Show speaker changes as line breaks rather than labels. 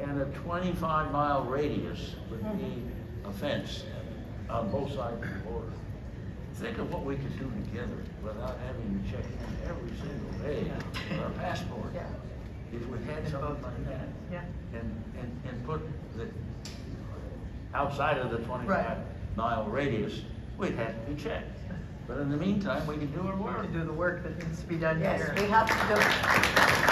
and a 25-mile radius would be a fence on both sides of the border. Think of what we could do together without having to check in every single day with our passport.
Yeah.
If we had something like that,
Yeah.
and put the outside of the 25-mile radius, we'd have to be checked. But in the meantime, we can do our
We
work.
can do the work that needs to be done
Yes,
here.
we have to do it.